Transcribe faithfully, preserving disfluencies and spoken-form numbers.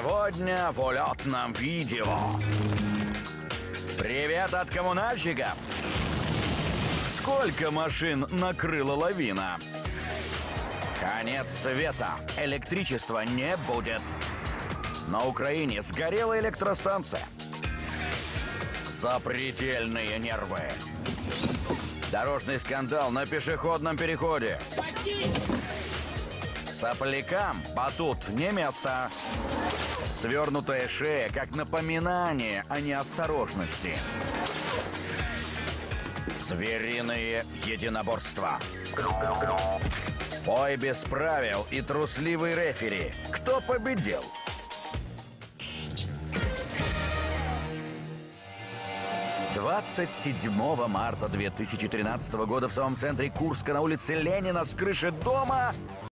Сегодня в улетном видео. Привет от коммунальщиков. Сколько машин накрыла лавина? Конец света. Электричества не будет. На Украине сгорела электростанция. Запредельные нервы. Дорожный скандал на пешеходном переходе. Соплякам батут не место. Свернутая шея как напоминание о неосторожности. Звериные единоборства. Бой без правил и трусливый рефери. Кто победил? двадцать седьмого марта две тысячи тринадцатого года в самом центре Курска на улице Ленина с крыши дома